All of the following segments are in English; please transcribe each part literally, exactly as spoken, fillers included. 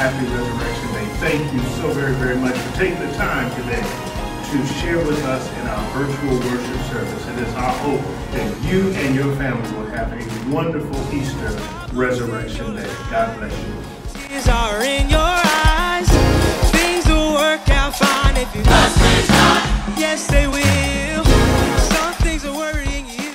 happy Resurrection Day. Thank you so very, very much for taking the time today to share with us in our virtual worship service. It is our hope that you and your family will have a wonderful Easter Resurrection Day. God bless you. Tears are in your eyes. Things will work out fine if you trust God. Yes, they will. Some things are worrying you.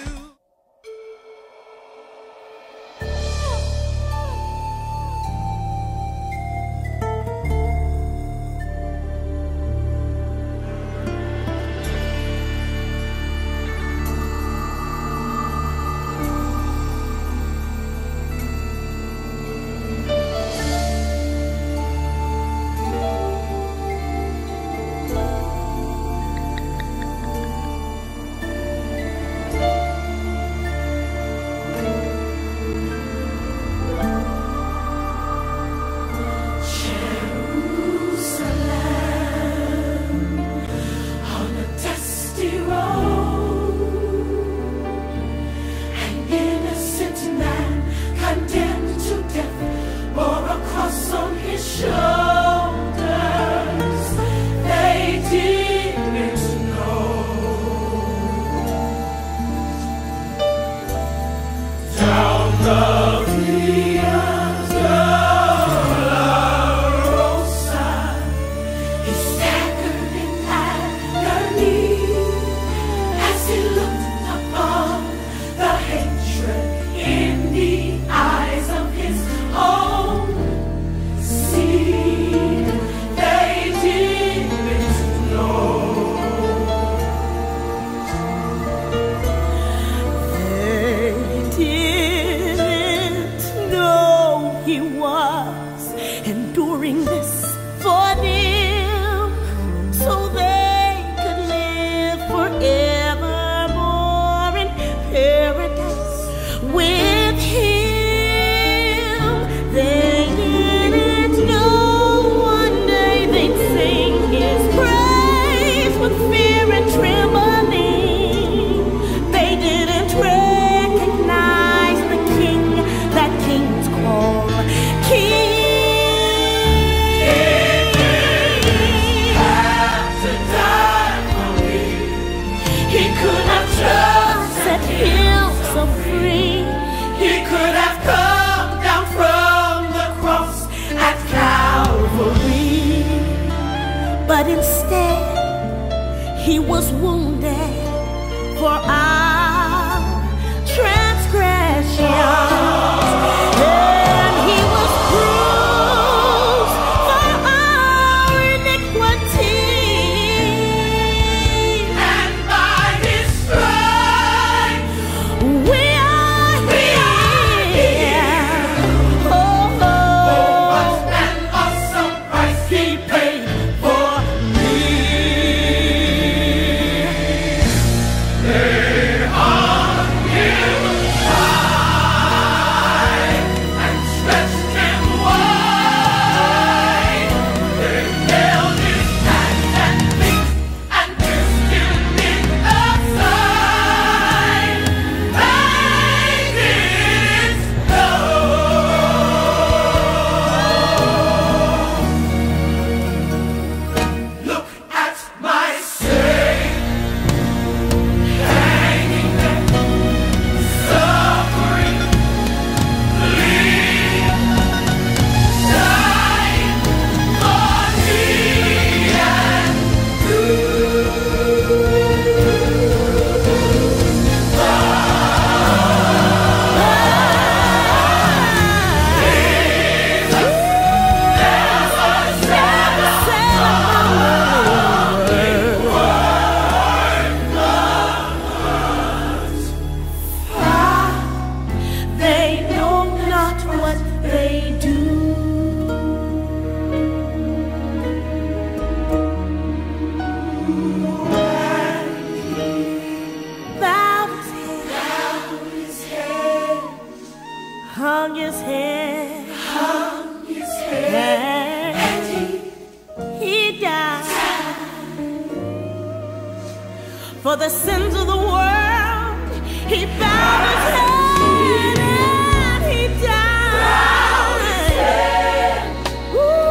For the sins of the world, he bowed his head and he died. Ooh.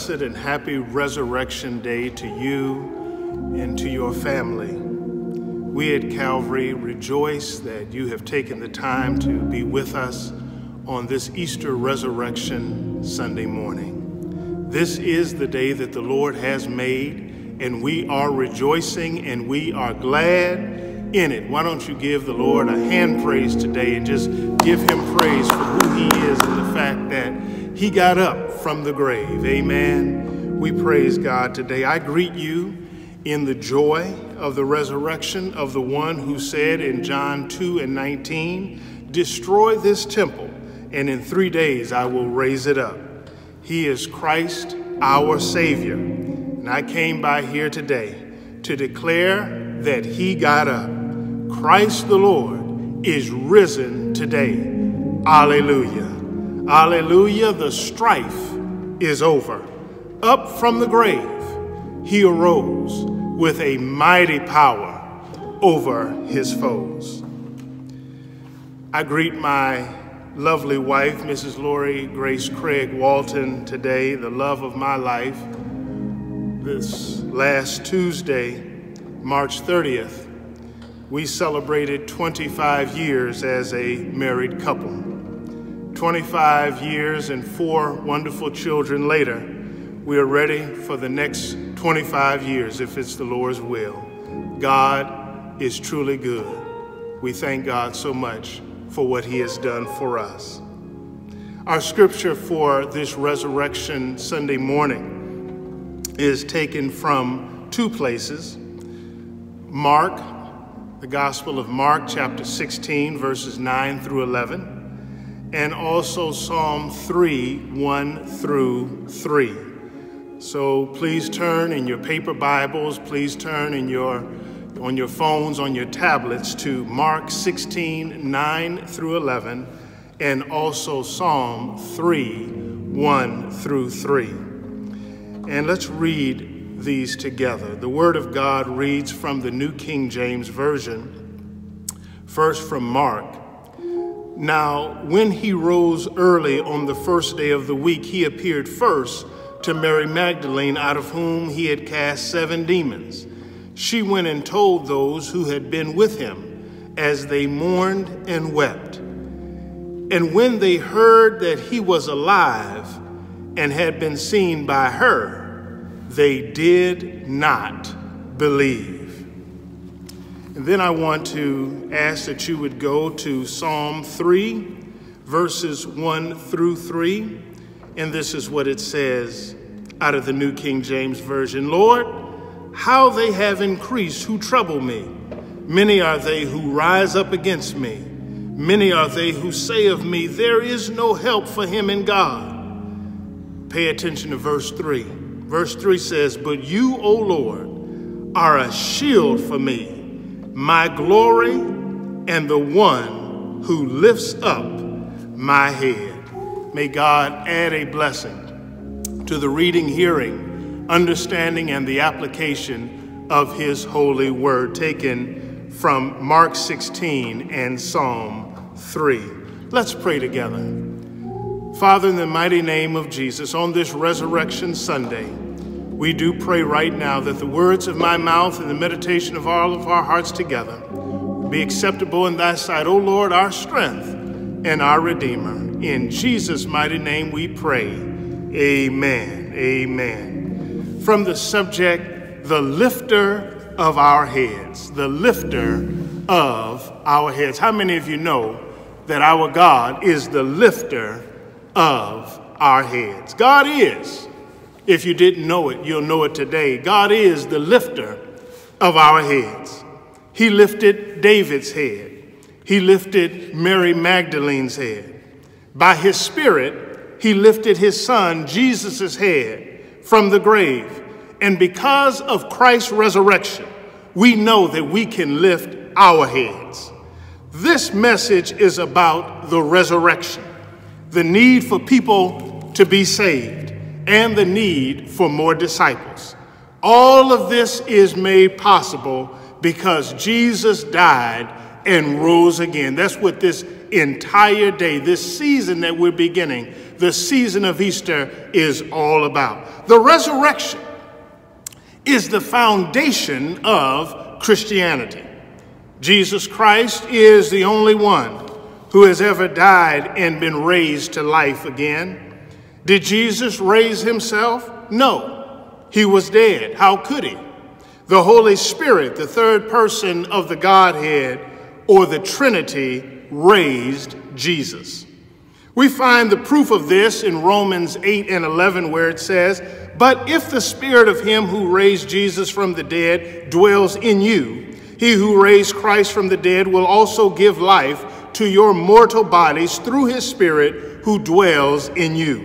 blessed and happy Resurrection Day to you and to your family. We at Calvary rejoice that you have taken the time to be with us on this Easter Resurrection Sunday morning. This is the day that the Lord has made, and we are rejoicing and we are glad in it. Why don't you give the Lord a hand praise today and just give him praise for who he is and the fact that he got up from the grave. Amen. We praise God today. I greet you in the joy of the resurrection of the one who said in John two and nineteen, destroy this temple, and in three days I will raise it up. He is Christ, our Savior. And I came by here today to declare that he got up. Christ the Lord is risen today. Alleluia. Alleluia. The strife is over. Up from the grave, he arose with a mighty power over his foes. I greet my lovely wife, Missus Lori Grace Craig Walton, today, the love of my life. This last Tuesday, March thirtieth, we celebrated twenty-five years as a married couple. twenty-five years and four wonderful children later, we are ready for the next twenty-five years if it's the Lord's will. God is truly good. We thank God so much for what he has done for us. Our scripture for this Resurrection Sunday morning is taken from two places. Mark, the Gospel of Mark, chapter sixteen, verses nine through eleven, and also Psalm three, one through three. So please turn in your paper Bibles, please turn in your on your phones, on your tablets to Mark sixteen, nine through eleven, and also Psalm three, one through three. And let's read these together. The Word of God reads from the New King James Version, first from Mark. Now, when he rose early on the first day of the week, he appeared first to Mary Magdalene, out of whom he had cast seven demons. She went and told those who had been with him as they mourned and wept. And when they heard that he was alive and had been seen by her, they did not believe. And then I want to ask that you would go to Psalm three, verses one through three. And this is what it says out of the New King James Version. Lord, how they have increased who trouble me. Many are they who rise up against me. Many are they who say of me, there is no help for him in God. Pay attention to verse three. Verse three says, but you, O Lord, are a shield for me, my glory, and the one who lifts up my head. May God add a blessing to the reading, hearing, understanding, and the application of his holy word, taken from Mark sixteen and Psalm three. Let's pray together. Father, in the mighty name of Jesus, on this Resurrection Sunday, we do pray right now that the words of my mouth and the meditation of all of our hearts together be acceptable in thy sight, O Lord, our strength and our Redeemer. In Jesus' mighty name we pray. Amen. Amen. From the subject, the lifter of our heads. The lifter of our heads. How many of you know that our God is the lifter of our heads? God is. If you didn't know it, you'll know it today. God is the lifter of our heads. He lifted David's head. He lifted Mary Magdalene's head. By his Spirit, he lifted his son, Jesus' head from the grave. And because of Christ's resurrection, we know that we can lift our heads. This message is about the resurrection, the need for people to be saved, and the need for more disciples. All of this is made possible because Jesus died and rose again. That's what this entire day, this season that we're beginning, the season of Easter is all about. The resurrection is the foundation of Christianity. Jesus Christ is the only one who has ever died and been raised to life again. Did Jesus raise himself? No, he was dead. How could he? The Holy Spirit, the third person of the Godhead or the Trinity, raised Jesus. We find the proof of this in Romans eight and eleven, where it says, "But if the spirit of him who raised Jesus from the dead dwells in you, he who raised Christ from the dead will also give life to your mortal bodies through his Spirit who dwells in you."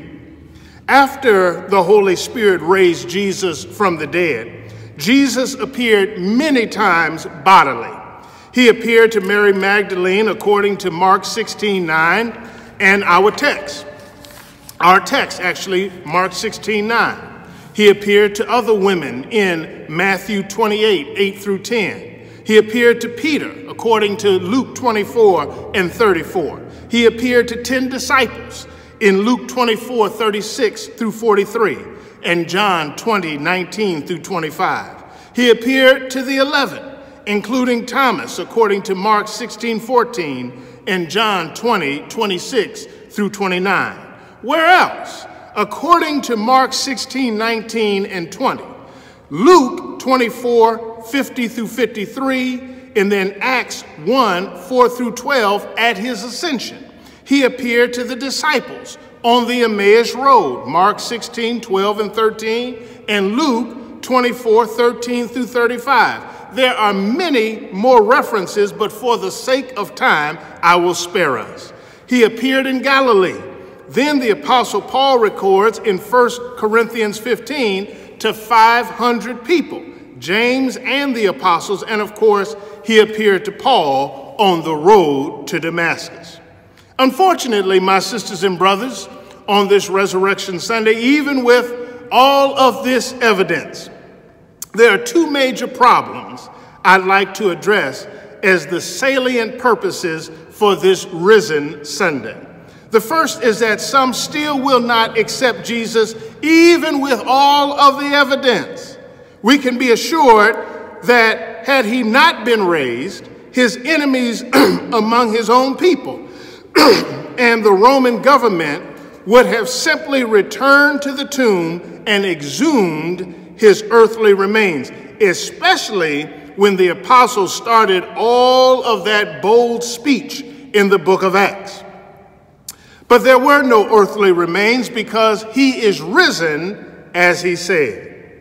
After the Holy Spirit raised Jesus from the dead, Jesus appeared many times bodily. He appeared to Mary Magdalene according to Mark sixteen nine and our text. Our text, actually, Mark sixteen nine. He appeared to other women in Matthew twenty-eight, eight through ten. He appeared to Peter, according to Luke twenty-four and thirty-four. He appeared to ten disciples in Luke twenty-four, thirty-six through forty-three, and John twenty, nineteen through twenty-five. He appeared to the eleven, including Thomas, according to Mark sixteen, fourteen, and John twenty, twenty-six through twenty-nine. Where else? According to Mark sixteen, nineteen, and twenty. Luke twenty-four, fifty through fifty-three, and then Acts one, four through twelve at his ascension. He appeared to the disciples on the Emmaus Road, Mark sixteen, twelve and thirteen, and Luke twenty-four, thirteen through thirty-five. There are many more references, but for the sake of time, I will spare us. He appeared in Galilee. Then the Apostle Paul records in First Corinthians fifteen to five hundred people, James and the apostles, and of course, he appeared to Paul on the road to Damascus. Unfortunately, my sisters and brothers, on this Resurrection Sunday, even with all of this evidence, there are two major problems I'd like to address as the salient purposes for this Risen Sunday. The first is that some still will not accept Jesus even with all of the evidence. We can be assured that had he not been raised, his enemies among his own people and the Roman government would have simply returned to the tomb and exhumed his earthly remains, especially when the apostles started all of that bold speech in the book of Acts. But there were no earthly remains because he is risen, as he said.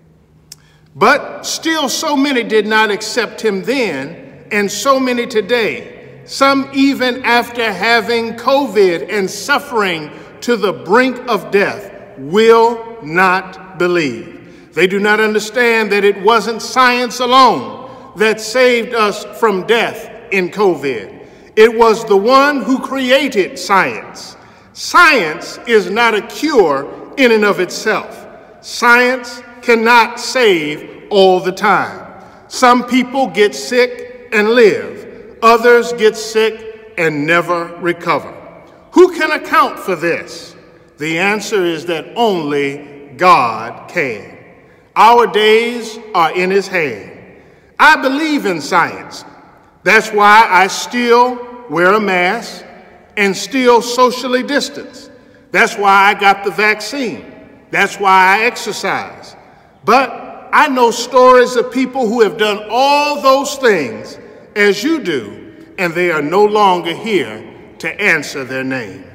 But still so many did not accept him then, and so many today, some even after having COVID and suffering to the brink of death, will not believe. They do not understand that it wasn't science alone that saved us from death in COVID. It was the one who created science. Science is not a cure in and of itself. Science cannot save all the time. Some people get sick and live. Others get sick and never recover. Who can account for this? The answer is that only God can. Our days are in his hand. I believe in science. That's why I still wear a mask and still socially distance. That's why I got the vaccine. That's why I exercise. But I know stories of people who have done all those things as you do, and they are no longer here to answer their name.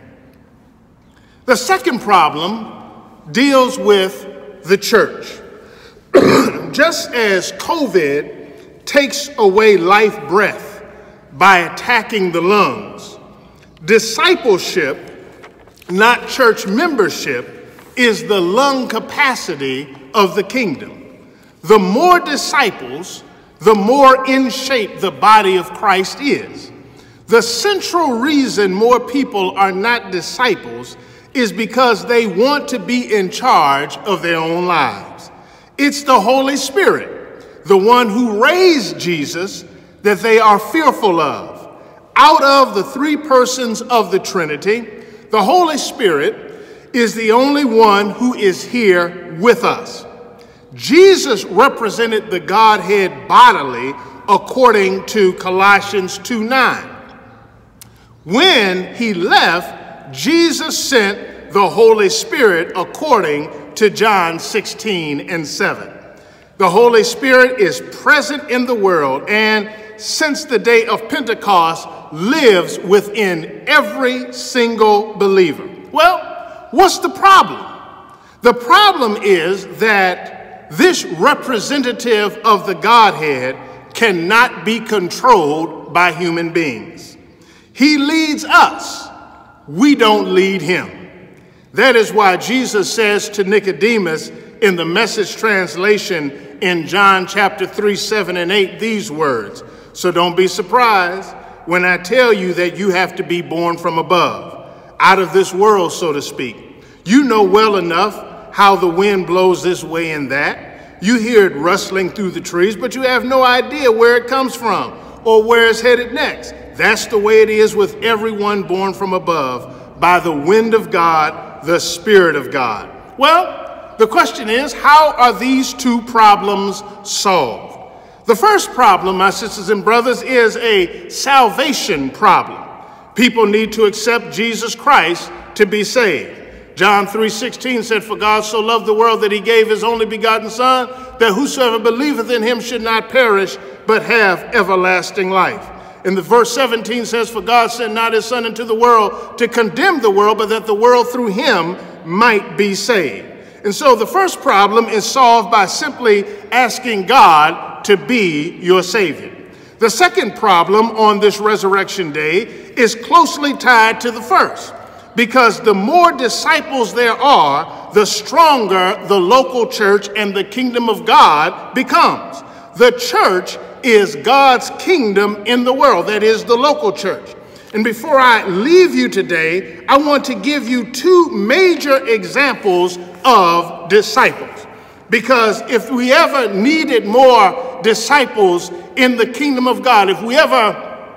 The second problem deals with the church. Just as COVID takes away life breath by attacking the lungs, discipleship, not church membership, is the lung capacity of the kingdom. The more disciples, the more in shape the body of Christ is. The central reason more people are not disciples is because they want to be in charge of their own lives. It's the Holy Spirit, the one who raised Jesus, that they are fearful of. Out of the three persons of the Trinity, the Holy Spirit is the only one who is here with us. Jesus represented the Godhead bodily according to Colossians two nine. When he left, Jesus sent the Holy Spirit according to John sixteen and seven. The Holy Spirit is present in the world and since the day of Pentecost lives within every single believer. Well, what's the problem? The problem is that this representative of the Godhead cannot be controlled by human beings. He leads us. We don't lead him. That is why Jesus says to Nicodemus in the Message translation in John chapter three, seven, and eight these words. So don't be surprised when I tell you that you have to be born from above, out of this world, so to speak. You know well enough how the wind blows this way and that. You hear it rustling through the trees, but you have no idea where it comes from or where it's headed next. That's the way it is with everyone born from above by the wind of God, the Spirit of God. Well, the question is, how are these two problems solved? The first problem, my sisters and brothers, is a salvation problem. People need to accept Jesus Christ to be saved. John three sixteen said, for God so loved the world that he gave his only begotten Son, that whosoever believeth in him should not perish, but have everlasting life. And the verse seventeen says, for God sent not his Son into the world to condemn the world, but that the world through him might be saved. And so the first problem is solved by simply asking God to be your Savior. The second problem on this resurrection day is closely tied to the first, because the more disciples there are, the stronger the local church and the kingdom of God becomes. The church is God's kingdom in the world, that is the local church. And before I leave you today, I want to give you two major examples of disciples. Because if we ever needed more disciples in the kingdom of God, if we ever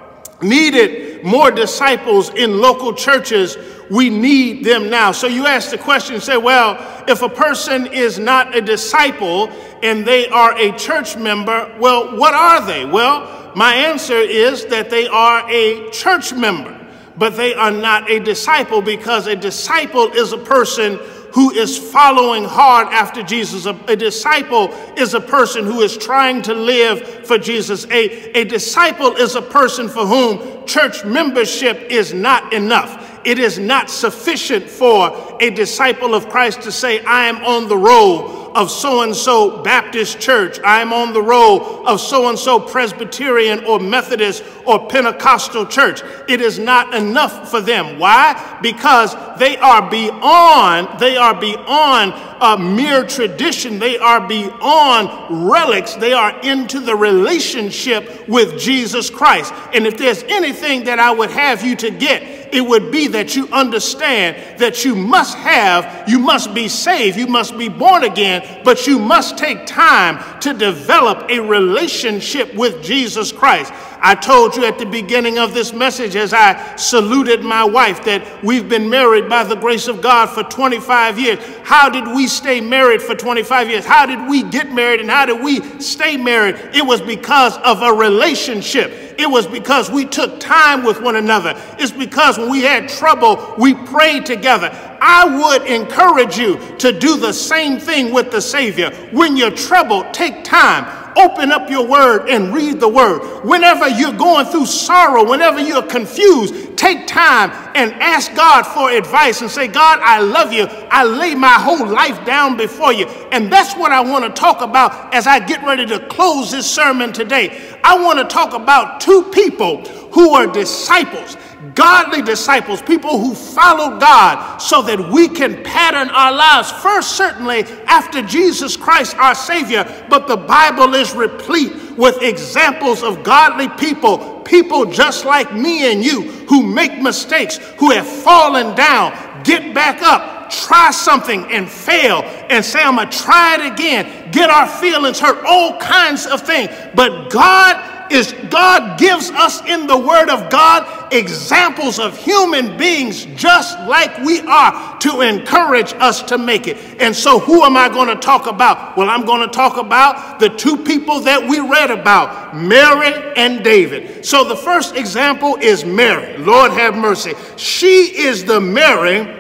needed more disciples in local churches, we need them now. So you ask the question, say, well, if a person is not a disciple and they are a church member, well, what are they? Well, my answer is that they are a church member, but they are not a disciple, because a disciple is a person who is following hard after Jesus. A, a disciple is a person who is trying to live for Jesus. A, a disciple is a person for whom church membership is not enough. It is not sufficient for a disciple of Christ to say, I am on the roll of so-and-so Baptist church. I'm on the roll of so-and-so Presbyterian or Methodist or Pentecostal church. It is not enough for them. Why? Because they are beyond, they are beyond uh, mere tradition. They are beyond relics. They are into the relationship with Jesus Christ. And if there's anything that I would have you to get, it would be that you understand that you must have, you must be saved, you must be born again, but you must take time to develop a relationship with Jesus Christ. I told you at the beginning of this message as I saluted my wife that we've been married by the grace of God for twenty-five years. How did we stay married for twenty-five years? How did we get married and how did we stay married? It was because of a relationship. It was because we took time with one another. It's because when we had trouble, we prayed together. I would encourage you to do the same thing with the Savior. When you're troubled, take time. Open up your word and read the word. Whenever you're going through sorrow, whenever you're confused, take time and ask God for advice and say, God, I love you. I lay my whole life down before you. And that's what I want to talk about as I get ready to close this sermon today. I want to talk about two people who are disciples, godly disciples, people who follow God so that we can pattern our lives. First, certainly after Jesus Christ, our Savior, but the Bible is replete with examples of godly people, people just like me and you who make mistakes, who have fallen down, get back up, try something and fail and say, I'm going to try it again, get our feelings hurt, all kinds of things. But God is God gives us in the Word of God examples of human beings just like we are to encourage us to make it. And so who am I going to talk about? Well, I'm going to talk about the two people that we read about, Mary and David. So the first example is Mary. Lord have mercy. She is the Mary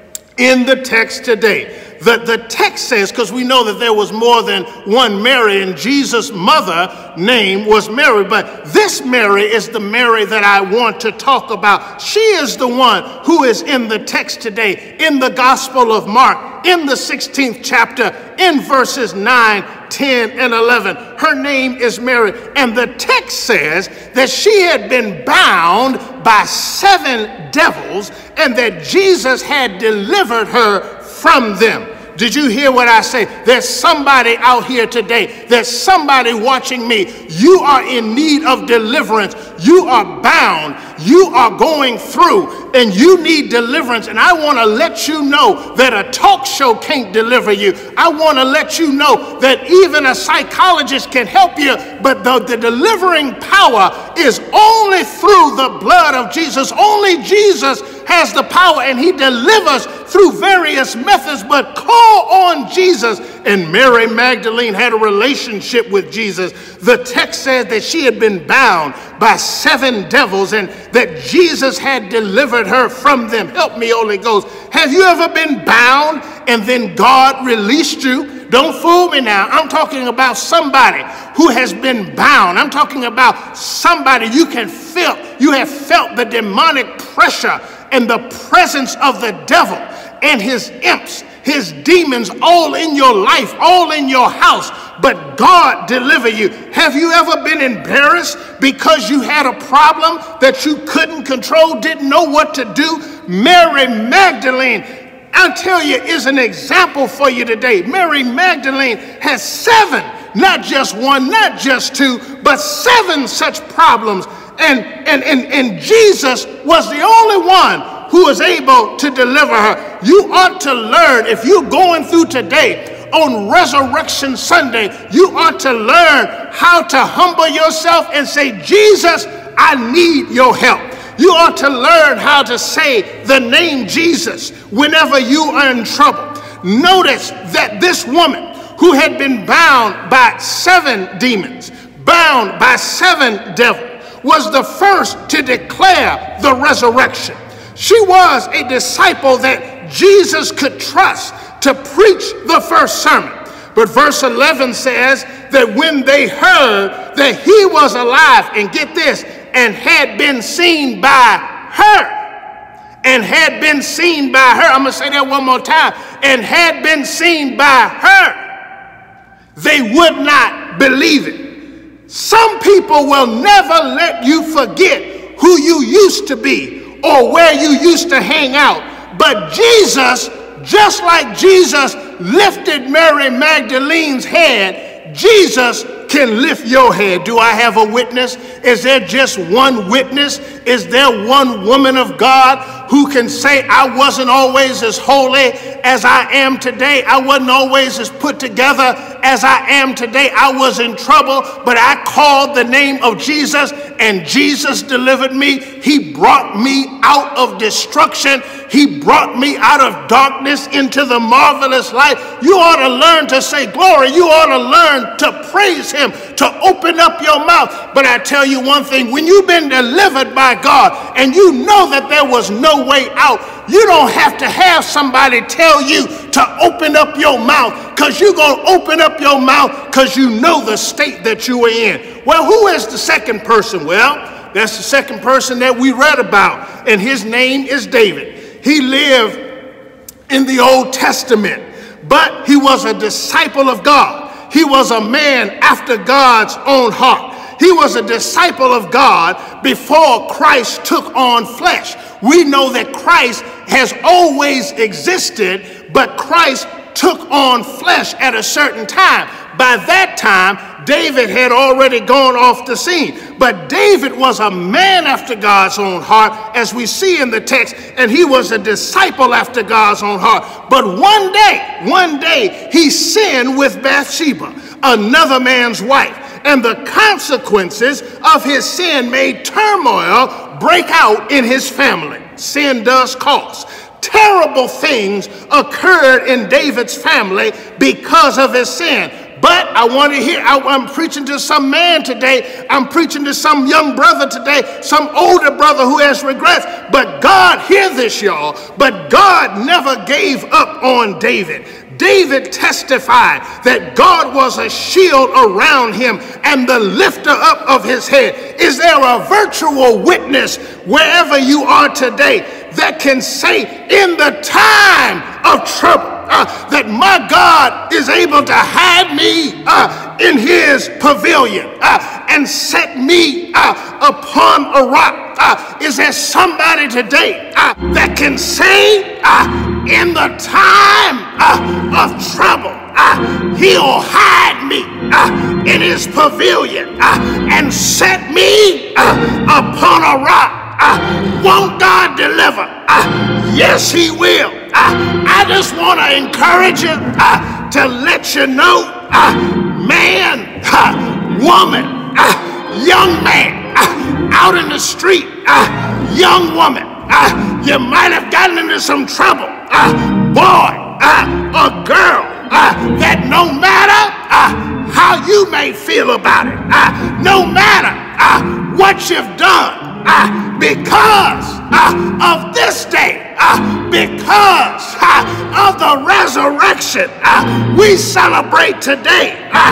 in the text today. The, the text says, because we know that there was more than one Mary, and Jesus' mother name was Mary, but this Mary is the Mary that I want to talk about. She is the one who is in the text today, in the Gospel of Mark, in the sixteenth chapter, in verses nine, ten, and eleven. Her name is Mary, and the text says that she had been bound by seven devils, and that Jesus had delivered her from them. Did you hear what I say? There's somebody out here today. There's somebody watching me. You are in need of deliverance. You are bound. You are going through and you need deliverance. And I want to let you know that a talk show can't deliver you. I want to let you know that even a psychologist can help you, but the, the delivering power is only through the blood of Jesus. Only Jesus has the power, and he delivers through various methods, but call on Jesus. And Mary Magdalene had a relationship with Jesus. The text says that she had been bound by seven devils and that Jesus had delivered her from them. Help me, Holy Ghost. Have you ever been bound and then God released you? Don't fool me now. I'm talking about somebody who has been bound. I'm talking about somebody you can feel. You have felt the demonic pressure and the presence of the devil and his imps, his demons, all in your life, all in your house, but God deliver you. Have you ever been embarrassed because you had a problem that you couldn't control, didn't know what to do? Mary Magdalene, I'll tell you, is an example for you today. Mary Magdalene has seven, not just one, not just two, but seven such problems. And, and, and, and Jesus was the only one who was able to deliver her. You ought to learn, if you're going through today on Resurrection Sunday, you ought to learn how to humble yourself and say, Jesus, I need your help. You ought to learn how to say the name Jesus whenever you are in trouble. Notice that this woman who had been bound by seven demons, bound by seven devils, was the first to declare the resurrection. She was a disciple that Jesus could trust to preach the first sermon. But verse eleven says that when they heard that he was alive, and get this, and had been seen by her, and had been seen by her, I'm going to say that one more time, and had been seen by her, they would not believe it. Some people will never let you forget who you used to be or where you used to hang out. But Jesus, just like Jesus lifted Mary Magdalene's head, Jesus can lift your head. Do I have a witness? Is there just one witness? Is there one woman of God who can say, I wasn't always as holy as I am today. I wasn't always as put together as I am today. I was in trouble, but I called the name of Jesus and Jesus delivered me. He brought me out of destruction. He brought me out of darkness into the marvelous light. You ought to learn to say glory. You ought to learn to praise him, to open up your mouth. But I tell you one thing, when you've been delivered by God and you know that there was no way out, you don't have to have somebody tell you to open up your mouth, because you're going to open up your mouth because you know the state that you are in. Well, who is the second person? Well, that's the second person that we read about, and his name is David. He lived in the Old Testament, but he was a disciple of God. He was a man after God's own heart. He was a disciple of God before Christ took on flesh. We know that Christ has always existed, but Christ took on flesh at a certain time. By that time, David had already gone off the scene. But David was a man after God's own heart, as we see in the text, and he was a disciple after God's own heart. But one day, one day, he sinned with Bathsheba, another man's wife. and the consequences of his sin made turmoil break out in his family. Sin does cost. Terrible things occurred in David's family because of his sin. But I want to hear, I, I'm preaching to some man today, I'm preaching to some young brother today, some older brother who has regrets. But God, hear this, y'all, but God never gave up on David. David testified that God was a shield around him and the lifter up of his head. Is there a virtual witness wherever you are today that can say in the time of trouble uh, that my God is able to hide me uh, in his pavilion uh, and set me uh, upon a rock? Uh, is there somebody today uh, that can say uh, in the time uh, of trouble, uh, he'll hide me uh, in his pavilion uh, and set me uh, upon a rock? Uh, won't God deliver? Uh, yes, he will. Uh, I just want to encourage you uh, to let you know, uh, man, uh, woman, uh, young man, uh, out in the street, uh, young woman, uh, you might have gotten into some trouble, uh, boy, uh, or girl, uh, that no matter uh, how you may feel about it, uh, no matter uh, what you've done, Uh, because uh, of this day, uh, because uh, of the resurrection uh, we celebrate today, uh,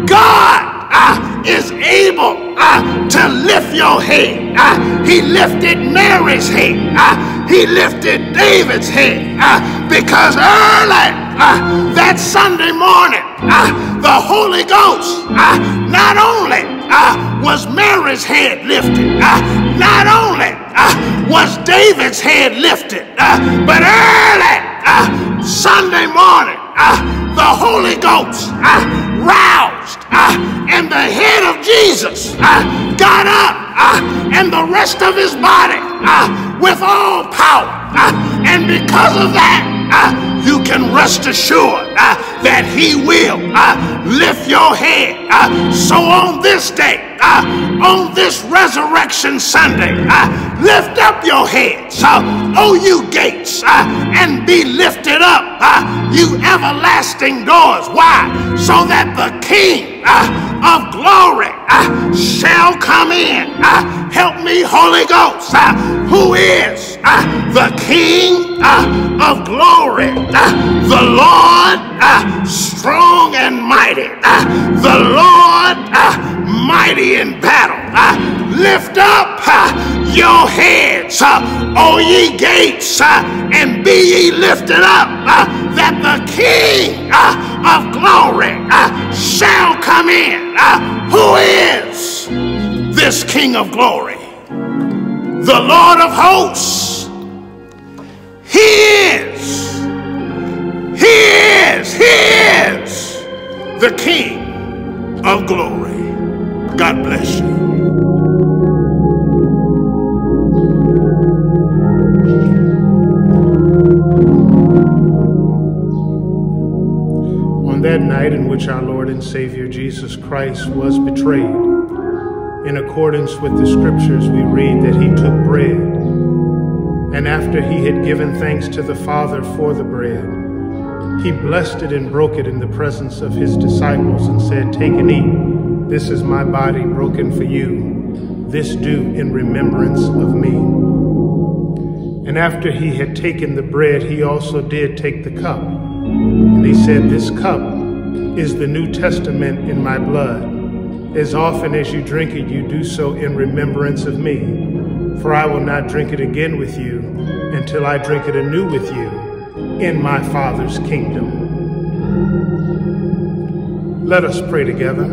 God uh, is able uh, to lift your head. Uh, he lifted Mary's head. Uh, he lifted David's head uh, because early uh, that Sunday morning, uh, the Holy Ghost uh, not only uh, was Mary's head lifted, uh, not only uh, was David's head lifted, uh, but early uh, Sunday morning, uh, the Holy Ghost uh, roused, uh, and the head of Jesus uh, got up, uh, and the rest of his body uh, with all power. Uh, and because of that, uh, you can rest assured uh, that he will uh, lift your head. Uh, so on this day, uh, on this Resurrection Sunday, uh, lift up your heads, uh, O you gates, uh, and be lifted up, uh, you everlasting doors. Why? So that the King uh, of glory uh, shall come in. Uh, help me, Holy Ghost, uh, who is uh, the King uh, of glory, uh, the Lord uh, strong and mighty, uh, the Lord uh, mighty in battle. Uh, lift up uh, your heads, uh, O ye gates, uh, and be ye lifted up, uh, that the King uh, of glory uh, shall come in. Uh, who is this King of glory? The Lord of hosts. He is, he is, he is the King of glory. God bless you. On that night in which our Lord and Savior Jesus Christ was betrayed, in accordance with the scriptures, we read that he took bread, and after he had given thanks to the Father for the bread, he blessed it and broke it in the presence of his disciples and said, "Take and eat. This is my body broken for you. This do in remembrance of me." And after he had taken the bread, he also did take the cup. And he said, "This cup is the New Testament in my blood. As often as you drink it, you do so in remembrance of me. For I will not drink it again with you until I drink it anew with you in my Father's kingdom." Let us pray together.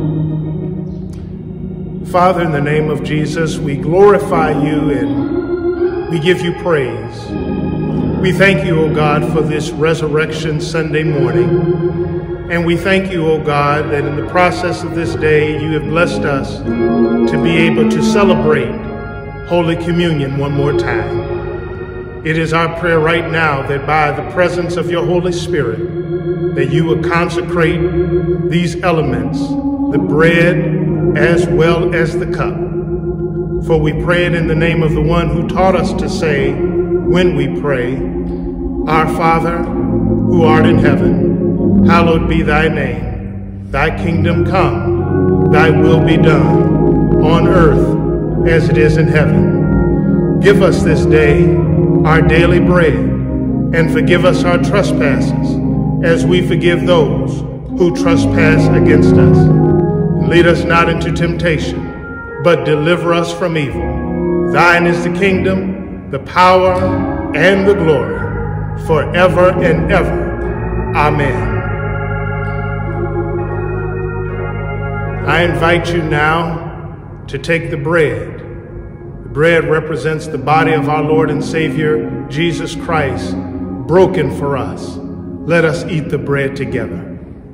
Father, in the name of Jesus, we glorify you and we give you praise. We thank you, O God, for this Resurrection Sunday morning. And we thank you, O God, that in the process of this day, you have blessed us to be able to celebrate Holy Communion one more time. It is our prayer right now that by the presence of your Holy Spirit, that you will consecrate these elements, the bread as well as the cup. For we pray it in the name of the one who taught us to say, when we pray, Our Father, who art in heaven, hallowed be thy name. Thy kingdom come, thy will be done, on earth as it is in heaven. Give us this day our daily bread, and forgive us our trespasses, as we forgive those who trespass against us. And lead us not into temptation, but deliver us from evil. Thine is the kingdom, the power, and the glory, forever and ever. Amen. I invite you now to take the bread. The bread represents the body of our Lord and Savior, Jesus Christ, broken for us. Let us eat the bread together.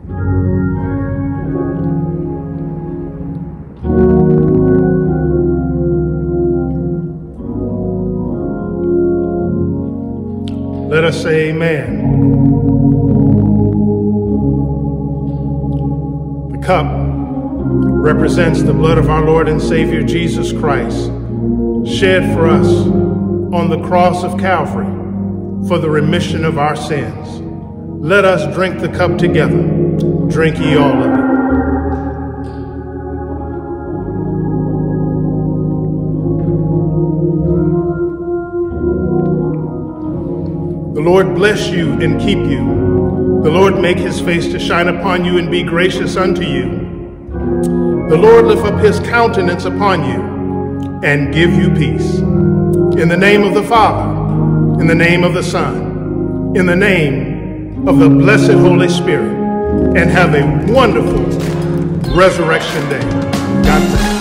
Let us say amen. The cup represents the blood of our Lord and Savior Jesus Christ, shed for us on the cross of Calvary for the remission of our sins. Let us drink the cup together. Drink ye all of it. The Lord bless you and keep you. The Lord make his face to shine upon you and be gracious unto you. The Lord lift up his countenance upon you and give you peace. In the name of the Father, in the name of the Son, in the name of the blessed Holy Spirit, and have a wonderful Resurrection Day. God bless.